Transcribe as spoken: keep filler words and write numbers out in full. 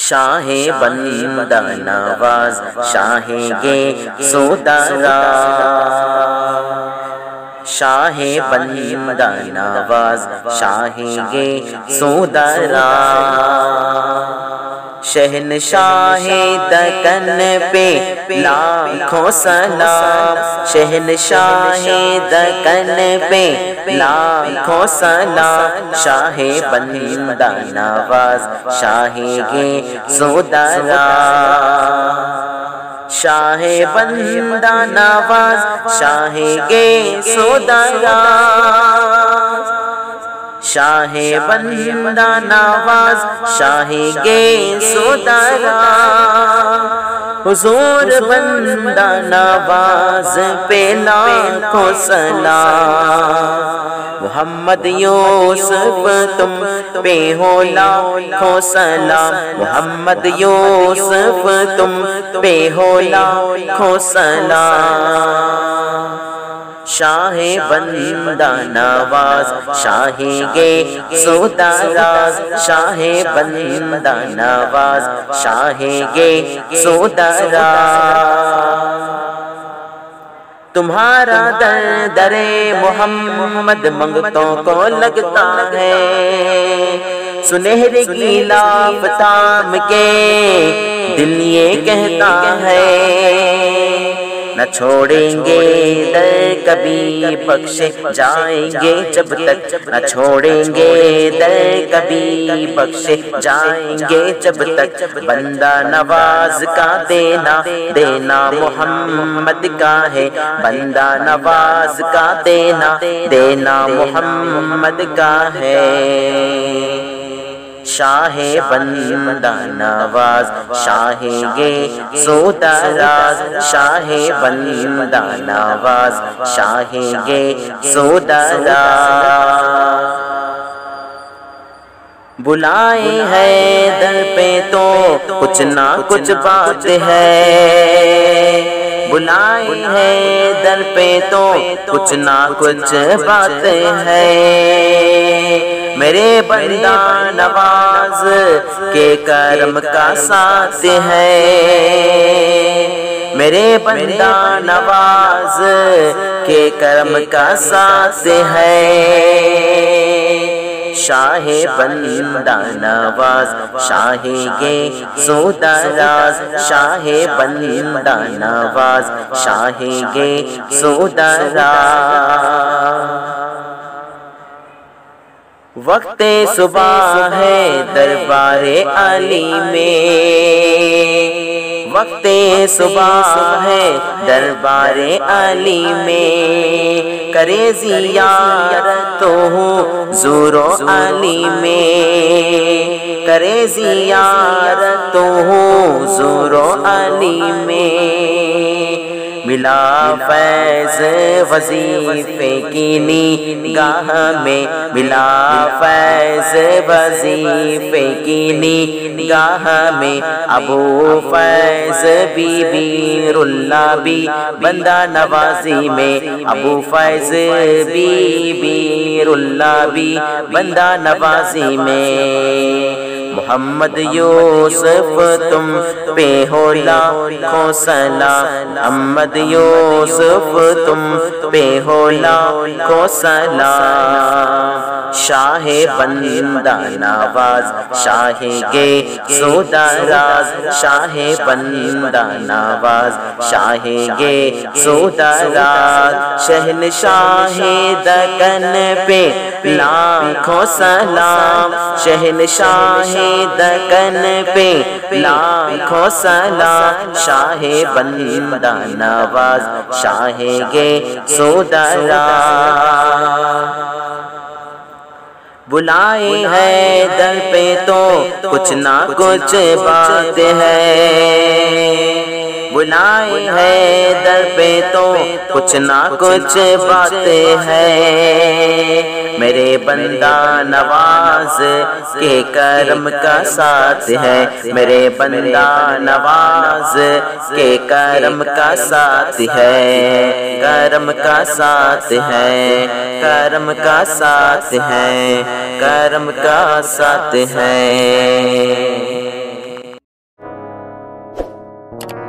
شاہ بندہ نواز شاہ گے سودارا، شاہ بندہ نواز شاہ گے سودارا، شہنشاہ دکن پہ لاکھوں سلام، شہنشاہ دکن پہ لاکھوں سلام، شاہ بندہ نواز شاہ گے سودارا، شاہ بندہ نواز شاہ گے سودارا، شاہ بندہ نواز شاہ گے سودارا، حضور بندہ نواز پہ لاکھوں سلام، محمد یوسف تم پہ ہو لاکھوں سلام، محمد یوسف تم پہ ہو لاکھوں سلام، شاہ بندہ نواز شاہ گے سودارا، شاہ بندہ نواز شاہ گے سودارا، تمہارا در در محمد منگتوں کو لگتا ہے، سنہرے غلاف تام کے دل یہ کہتا ہے، نہ چھوڑیں گے در کبھی بخشے جائیں گے جب تک، نہ چھوڑیں گے در کبھی بخشے جائیں گے جب تک، بندہ نواز کا دینا دینا محمد کا ہے، بندہ نواز کا دینا دینا محمد کا ہے، شاہ بندہ نواز شاہ گے سودارا، شاہ بندہ نواز شاہ گے سودارا، بلائے ہے در پہ تو کچھ نہ کچھ بات ہے، بلائے ہے در پہ تو کچھ نہ کچھ بات ہے، میرے بندہ نواز کے کرم کا ساتھ ہے، میرے بندہ نواز کے کرم کا ساتھ ہے، شاہ بندہ نواز شاہ گے سودارا، شاہ بندہ نواز شاہ گے سودارا، وقت صبح ہے دربار علی میں، وقت صبح ہے دربار علی میں، کرے زیارت حضور علی میں، کرے زیارت حضور علی میں، ملا فیض وظیفے کی نگاہ میں، ملا فیض وظیفے کی نگاہ میں، ابو فیض بی بی رلا بھی بندہ نوازی میں، ابو فیض بی بی رلا بھی بندہ نوازی میں، محمد یوسف تم پہ ہو لاکھوں سلام، محمد یوسف تم پہ ہو لاکھوں سلام، شاہ بندہ نواز شاہ گے سودارا، شاہ بندہ نواز شاہ گے سودارا، شہنشاہ دکن پہ لاکھوں سلام، شہنشاہ دکن پہ لاکھوں سلام، شاہ بندہ نواز شاہ گے سودارا، بلائے ہے در پہ تو کچھ نہ کچھ بات ہے، بلائے ہے در پہ تو کچھ نہ کچھ بات ہے، میرے بندہ نواز کے کرم کا ساتھ ہے، میرے بندہ نواز کے کرم کا ساتھ ہے، کرم کا ساتھ ہے، کرم کا ساتھ ہے، کرم کا ساتھ ہے۔ ہے۔